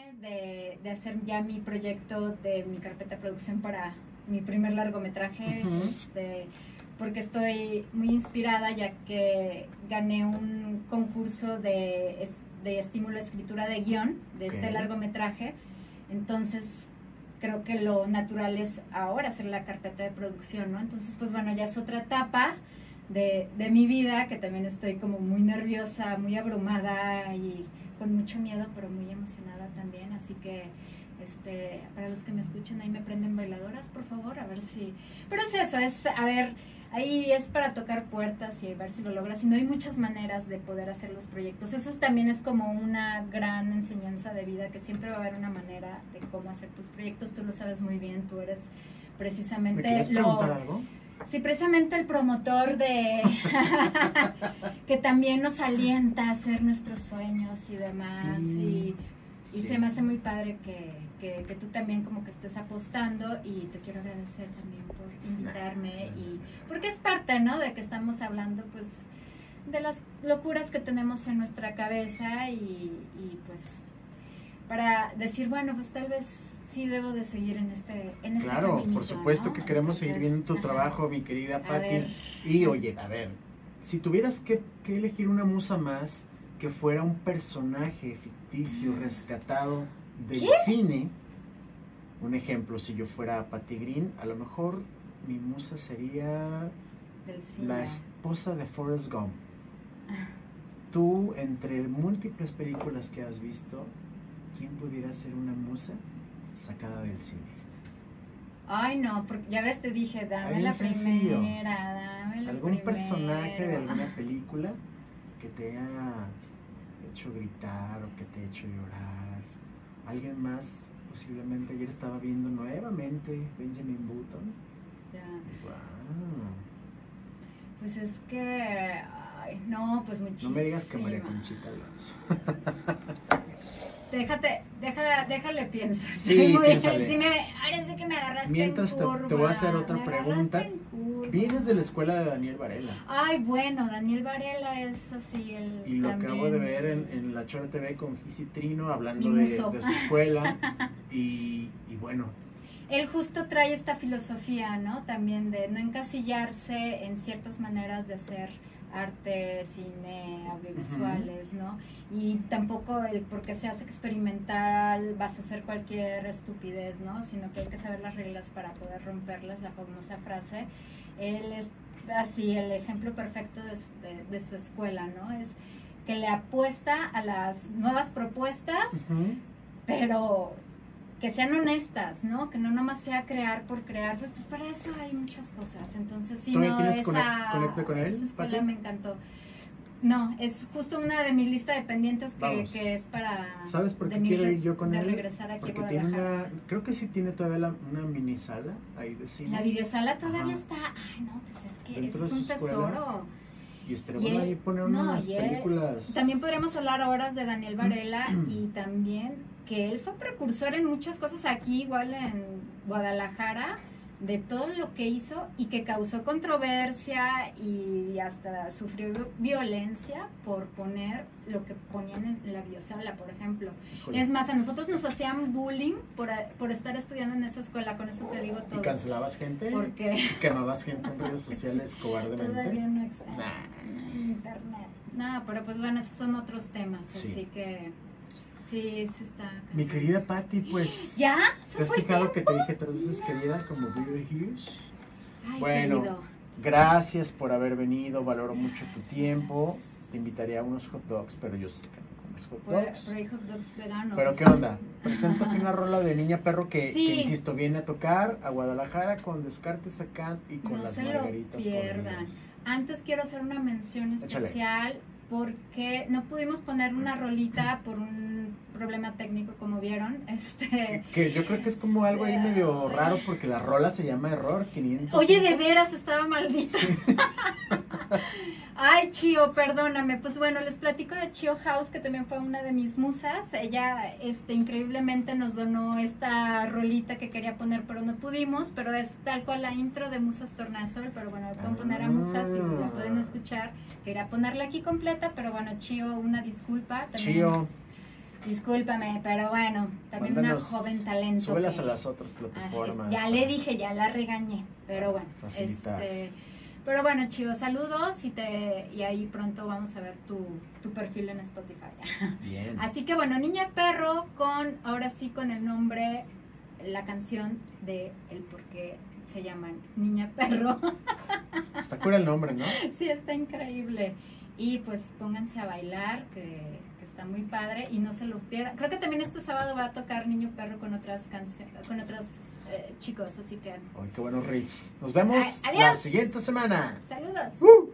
de hacer ya mi proyecto de mi carpeta de producción para mi primer largometraje, porque estoy muy inspirada ya que gané un concurso de estímulo a escritura de guión de este largometraje. Entonces creo que lo natural es ahora hacer la carpeta de producción, ¿no? Entonces, pues bueno, ya es otra etapa de mi vida, que también estoy como muy nerviosa, muy abrumada y con mucho miedo, pero muy emocionada también. Así que, para los que me escuchen, ahí me prenden bailadoras, por favor, a ver si... Pero es eso, a ver, ahí es para tocar puertas y a ver si lo logras. Y no hay muchas maneras de poder hacer los proyectos. Eso también es como una gran enseñanza de vida, que siempre va a haber una manera de cómo hacer tus proyectos. Tú lo sabes muy bien, tú eres precisamente... ¿Me quieres preguntar algo? Sí, precisamente el promotor de que también nos alienta a hacer nuestros sueños y demás. Sí, y se me hace muy padre que tú también como que estés apostando, y te quiero agradecer también por invitarme, y porque es parte, ¿no?, de que estamos hablando pues de las locuras que tenemos en nuestra cabeza, y pues para decir, bueno, pues tal vez sí debo de seguir en este claro, caminito, por supuesto, ¿no? Que queremos seguir viendo tu trabajo, mi querida Patti. Y oye, a ver, si tuvieras que elegir una musa más que fuera un personaje ficticio rescatado del cine, un ejemplo, si yo fuera Patti Green, a lo mejor mi musa sería la esposa de Forrest Gump. Tú, entre múltiples películas que has visto, ¿quién pudiera ser una musa sacada del cine? Ay, no, porque ya ves, te dije, dame la primera, dame la ¿algún personaje de alguna película que te haya hecho gritar o que te haya hecho llorar? ¿Alguien más? Posiblemente ayer estaba viendo nuevamente Benjamin Button. Ya. Wow. Pues es que, ay, no, pues muchísimo. No me digas que María Conchita Alonso. Déjale pienso. Sí, piénsale. Ahora sí que me agarraste mientras en curva. te voy a hacer otra pregunta. Vienes de la escuela de Daniel Varela. Ay, bueno, Daniel Varela es así y lo también, acabo de ver en La Chora TV con Gis y Trino, hablando de su escuela. y bueno. Él justo trae esta filosofía, ¿no? También de no encasillarse en ciertas maneras de hacer arte, cine, audiovisuales, ¿no? Y tampoco porque seas experimental vas a hacer cualquier estupidez, ¿no? Sino que hay que saber las reglas para poder romperlas, la famosa frase. Él es así el ejemplo perfecto de su escuela, ¿no? Es que le apuesta a las nuevas propuestas, pero que sean honestas, ¿no? Que no nomás sea crear por crear, pues para eso hay muchas cosas. Entonces, sí, no, conecte con él? Esa escuela me encantó. No, es justo una de mi lista de pendientes que es para... ¿Sabes por qué quiero ir yo con él? Regresar aquí porque tiene creo que sí tiene todavía una mini sala ahí de cine. La videosala todavía está... Ay, no, pues es que eso es un tesoro. Y estaría ahí poner unas películas. También podríamos hablar horas de Daniel Varela y también que él fue precursor en muchas cosas aquí, igual en Guadalajara, de todo lo que hizo y que causó controversia y hasta sufrió violencia por poner lo que ponían en la biosala, por ejemplo. Híjole. Es más, a nosotros nos hacían bullying por estar estudiando en esa escuela, con eso te digo todo. ¿Y cancelabas gente? ¿Por qué? ¿Y quemabas gente en redes sociales cobardemente? Todavía no existe en internet. No, pero pues bueno, esos son otros temas, así que... Sí, sí está. Mi querida Patti, pues... ¿Ya? ¿Te has fijado que te dije 3 veces querida como Beverly Hills? Ay, bueno, querido. Gracias por haber venido, valoro mucho tu tiempo. Te invitaría a unos hot dogs, pero yo sé que no comes hot dogs. Pero hay hot dogs veganos. ¿Pero qué onda? Preséntate una rola de Niña Perro que, insisto, viene a tocar a Guadalajara con Descartes acá y con las margaritas. No se lo pierdan. Antes quiero hacer una mención especial. Échale. Porque no pudimos poner una rolita por un problema técnico, como vieron. Que yo creo que es como algo ahí medio raro, porque la rola se llama Error 500. Oye, de veras, estaba maldita. Sí. Ay, Chio, perdóname. Pues bueno, les platico de Chio House, que también fue una de mis musas. Ella, increíblemente nos donó esta rolita que quería poner, pero no pudimos. Pero es tal cual la intro de Musas Tornasol. Pero bueno, le pueden poner a Musas y la pueden escuchar. Quería ponerla aquí completa, pero bueno, Chio, una disculpa. También, Chio. Discúlpame, pero bueno, también Mándanos, una joven talento. Súbelas a las otras plataformas. Ya le dije, ya la regañé, pero bueno. Pero bueno, chicos, saludos y ahí pronto vamos a ver tu perfil en Spotify. Bien. Así que bueno, Niña Perro ahora sí con el nombre, la canción de el por qué se llaman Niña Perro. Está cura el nombre, ¿no? Sí, está increíble. Y pues pónganse a bailar, que está muy padre y no se lo pierdan. Creo que también este sábado va a tocar Niño Perro con otras canciones, con otros chicos, así que... ¡Ay, qué buenos riffs! Nos vemos Adiós. la siguiente semana. Saludos.